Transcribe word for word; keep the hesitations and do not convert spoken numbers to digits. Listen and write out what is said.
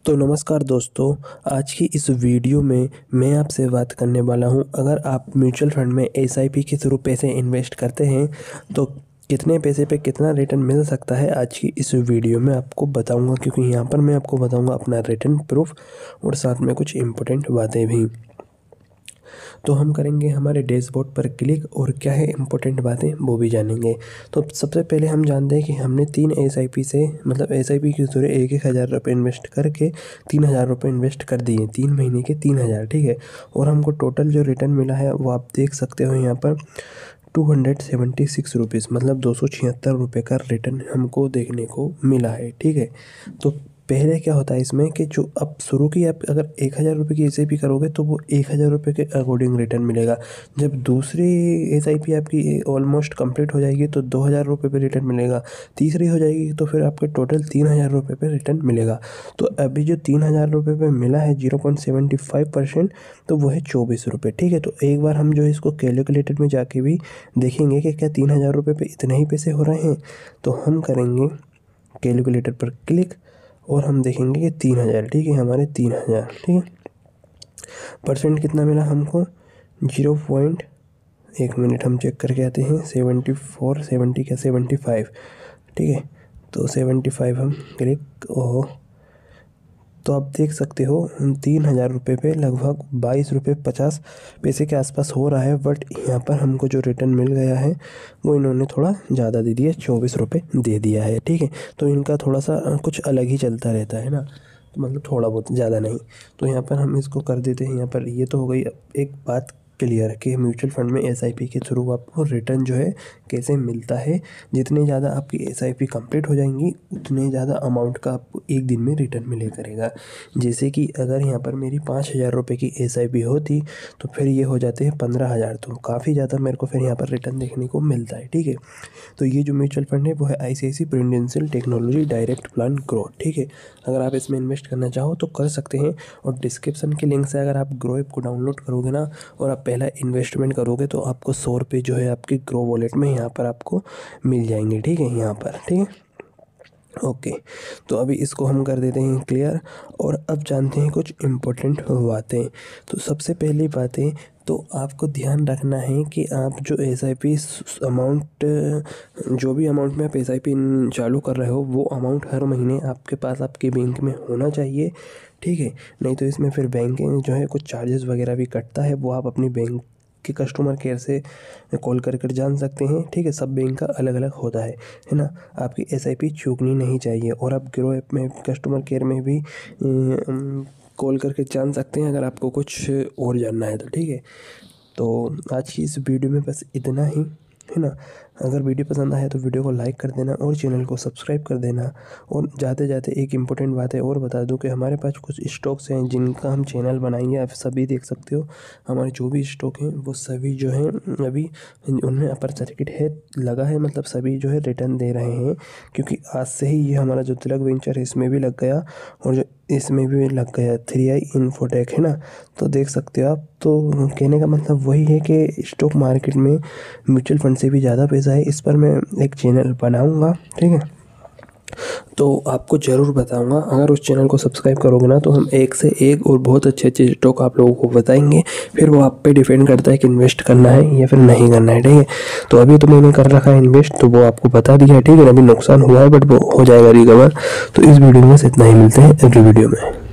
तो नमस्कार दोस्तों, आज की इस वीडियो में मैं आपसे बात करने वाला हूं। अगर आप म्यूचुअल फंड में एस आई पी के थ्रू पैसे इन्वेस्ट करते हैं तो कितने पैसे पे कितना रिटर्न मिल सकता है, आज की इस वीडियो में आपको बताऊंगा। क्योंकि यहाँ पर मैं आपको बताऊंगा अपना रिटर्न प्रूफ और साथ में कुछ इम्पोर्टेंट बातें भी। तो हम करेंगे हमारे डैशबोर्ड पर क्लिक और क्या है इम्पोर्टेंट बातें वो भी जानेंगे। तो सबसे पहले हम जानते हैं कि हमने तीन एस आई पी से मतलब एस आई पी के थ्रू एक एक हज़ार रुपये इन्वेस्ट करके तीन हज़ार रुपये इन्वेस्ट कर दिए, तीन महीने के तीन हज़ार, ठीक है। और हमको टोटल जो रिटर्न मिला है वो आप देख सकते हो यहाँ पर two hundred seventy six rupees मतलब दो सौ छिहत्तर रुपये का रिटर्न हमको देखने को मिला है, ठीक है। तो पहले क्या होता है इसमें कि जो अब शुरू की आप अगर एक हज़ार रुपये की एस आई पी करोगे तो वो एक हज़ार रुपये के अकॉर्डिंग रिटर्न मिलेगा। जब दूसरी एस आई पी आपकी ऑलमोस्ट कंप्लीट हो जाएगी तो दो हज़ार रुपये पे रिटर्न मिलेगा, तीसरी हो जाएगी तो फिर आपके टोटल तीन हज़ार रुपये पे रिटर्न मिलेगा। तो अभी जो तीन हज़ार रुपये पे मिला है zero point seventy five percent तो वो है चौबीस रुपये, ठीक है। तो एक बार हम जो है इसको कैलकुलेटर में जाके भी देखेंगे कि क्या तीन हज़ार रुपये पे इतने ही पैसे हो रहे हैं। तो हम करेंगे कैलकुलेटर पर क्लिक और हम देखेंगे कि तीन हज़ार, ठीक है, हमारे तीन हज़ार, ठीक है। परसेंट कितना मिला हमको, जीरो पॉइंट एक मिनट हम चेक करके आते हैं, सेवेंटी फोर सेवेंटी क्या सेवेंटी फाइव, ठीक है। तो सेवेंटी फाइव हम क्लिक, ओहो, तो आप देख सकते हो तीन हज़ार रुपये पे लगभग बाईस रुपये पचास पैसे के आसपास हो रहा है। बट यहाँ पर हमको जो रिटर्न मिल गया है वो इन्होंने थोड़ा ज़्यादा दे दिया, चौबीस रुपये दे दिया है, ठीक है। तो इनका थोड़ा सा कुछ अलग ही चलता रहता है ना, तो मतलब थोड़ा बहुत, ज़्यादा नहीं। तो यहाँ पर हम इसको कर देते हैं। यहाँ पर ये तो हो गई एक बात क्लियर कि म्यूचुअल फंड में एस आई पी के थ्रू आपको रिटर्न जो है कैसे मिलता है। जितने ज़्यादा आपकी एस आई पी कंप्लीट हो जाएंगी उतने ज़्यादा अमाउंट का आपको एक दिन में रिटर्न मिले करेगा। जैसे कि अगर यहाँ पर मेरी पाँच हज़ार रुपये की एस आई पी होती तो फिर ये हो जाते हैं पंद्रह हज़ार, तो काफ़ी ज़्यादा मेरे को फिर यहाँ पर रिटर्न देखने को मिलता है, ठीक है। तो ये जो म्यूचुअल फंड है वो है I C I C Prudential technology direct plan Groww, ठीक है। अगर आप इसमें इन्वेस्ट करना चाहो तो कर सकते हैं। और डिस्क्रिप्शन के लिंक से अगर आप ग्रो ऐप को डाउनलोड करोगे ना और आप पहला इन्वेस्टमेंट करोगे तो आपको सौ रुपये जो है आपके ग्रो वॉलेट में यहाँ पर आपको मिल जाएंगे, ठीक है, यहाँ पर, ठीक है, ओके। तो अभी इसको हम कर देते हैं क्लियर। और अब जानते हैं कुछ इम्पोर्टेंट बातें। तो सबसे पहली बातें तो आपको ध्यान रखना है कि आप जो एस आई पी अमाउंट, जो भी अमाउंट में आप एस आई पी चालू कर रहे हो वो अमाउंट हर महीने आपके पास आपके बैंक में होना चाहिए, ठीक है। नहीं तो इसमें फिर बैंक जो है कुछ चार्जेस वगैरह भी कटता है, वो आप अपनी बैंक के कस्टमर केयर से कॉल कर कर जान सकते हैं, ठीक है। सब बैंक का अलग अलग होता है है ना। आपकी एस आई पी चूकनी नहीं चाहिए। और आप ग्रो ऐप में कस्टमर केयर में भी कॉल करके जान सकते हैं अगर आपको कुछ और जानना है तो, ठीक है। तो आज की इस वीडियो में बस इतना ही, है ना। अगर वीडियो पसंद आए तो वीडियो को लाइक कर देना और चैनल को सब्सक्राइब कर देना। और जाते जाते एक इम्पोर्टेंट बात है और बता दूं कि हमारे पास कुछ स्टॉक्स हैं जिनका हम चैनल बनाएंगे, आप सभी देख सकते हो। हमारे जो भी स्टॉक हैं वो सभी जो हैं अभी उनमें अपर सर्किट है लगा है, मतलब सभी जो है रिटर्न दे रहे हैं। क्योंकि आज से ही ये हमारा जो तिलक वेंचर है इसमें भी लग गया और जो इसमें भी लग गया थ्री आई इन्फोटेक, है ना। तो देख सकते हो आप। तो कहने का मतलब वही है कि स्टॉक मार्केट में म्यूचुअल फंड से भी ज़्यादा पैसा है। इस पर मैं एक चैनल बनाऊंगा, ठीक है, तो आपको ज़रूर बताऊंगा। अगर उस चैनल को सब्सक्राइब करोगे ना तो हम एक से एक और बहुत अच्छे अच्छे स्टॉक आप लोगों को बताएंगे। फिर वो आप पे डिपेंड करता है कि इन्वेस्ट करना है या फिर नहीं करना है, ठीक है। तो अभी तो मैंने कर रखा है इन्वेस्ट, तो वो आपको बता दिया है, ठीक है। अभी नुकसान हुआ है बट वो हो जाएगा रिकवर। तो इस वीडियो में से इतना ही, मिलते हैं अगली वीडियो में।